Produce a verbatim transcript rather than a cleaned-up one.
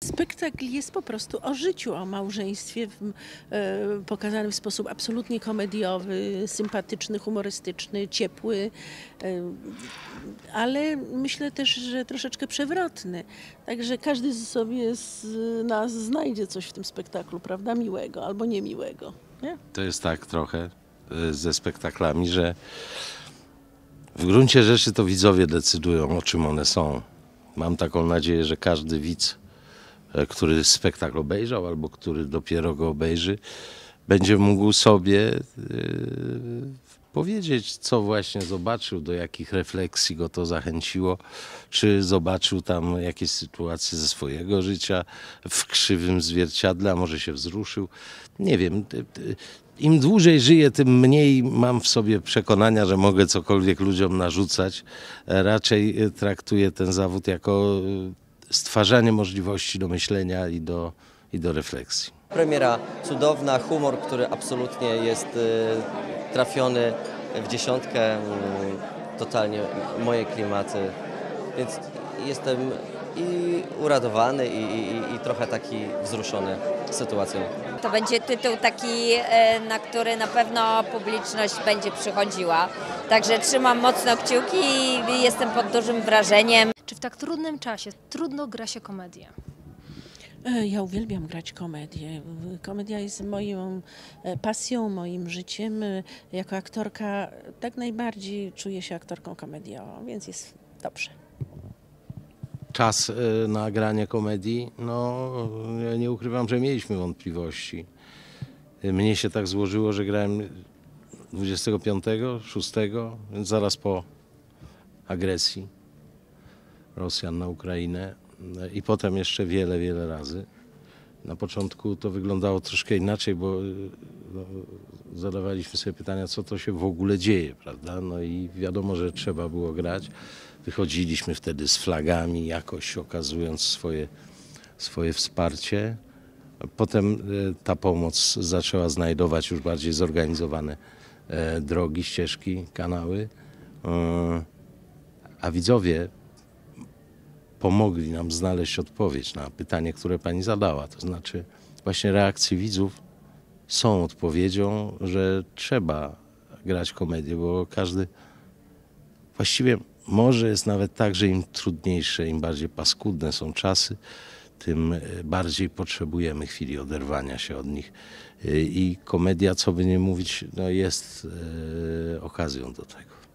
Spektakl jest po prostu o życiu, o małżeństwie, w, e, pokazany w sposób absolutnie komediowy, sympatyczny, humorystyczny, ciepły, e, ale myślę też, że troszeczkę przewrotny. Także każdy z sobie z nas znajdzie coś w tym spektaklu, prawda, miłego albo niemiłego. Nie? To jest tak trochę y, ze spektaklami, że w gruncie rzeczy to widzowie decydują, o czym one są. Mam taką nadzieję, że każdy widz, e, który spektakl obejrzał albo który dopiero go obejrzy, będzie mógł sobie y, powiedzieć, co właśnie zobaczył, do jakich refleksji go to zachęciło, czy zobaczył tam jakieś sytuacje ze swojego życia w krzywym zwierciadle, a może się wzruszył. Nie wiem. y, y, Im dłużej żyję, tym mniej mam w sobie przekonania, że mogę cokolwiek ludziom narzucać. E, Raczej e, traktuję ten zawód jako e, stwarzanie możliwości do myślenia i do, i do refleksji. Premiera cudowna, humor, który absolutnie jest y, trafiony w dziesiątkę, y, totalnie moje klimaty, więc jestem i uradowany i, i, i trochę taki wzruszony sytuacją. To będzie tytuł taki, e, na który na pewno publiczność będzie przychodziła. Także trzymam mocno kciuki i jestem pod dużym wrażeniem. Czy w tak trudnym czasie trudno gra się komedię? E, Ja uwielbiam grać komedię. Komedia jest moją e, pasją, moim życiem. E, Jako aktorka tak najbardziej czuję się aktorką komediową, więc jest dobrze. Czas e, na granie komedii, no ja nie ukrywam, że mieliśmy wątpliwości. E, Mnie się tak złożyło, że grałem dwudziestego piątego, szóstego, więc zaraz po agresji Rosjan na Ukrainę e, i potem jeszcze wiele, wiele razy. Na początku to wyglądało troszkę inaczej, bo e, no, zadawaliśmy sobie pytania, co to się w ogóle dzieje, prawda? No i wiadomo, że trzeba było grać. Wychodziliśmy wtedy z flagami, jakoś okazując swoje, swoje wsparcie. Potem e, ta pomoc zaczęła znajdować już bardziej zorganizowane e, drogi, ścieżki, kanały. E, a widzowie pomogli nam znaleźć odpowiedź na pytanie, które pani zadała. To znaczy właśnie reakcje widzów są odpowiedzią, że trzeba grać komedię, bo każdy właściwie może jest nawet tak, że im trudniejsze, im bardziej paskudne są czasy, tym bardziej potrzebujemy chwili oderwania się od nich. I komedia, co by nie mówić, no jest e, okazją do tego.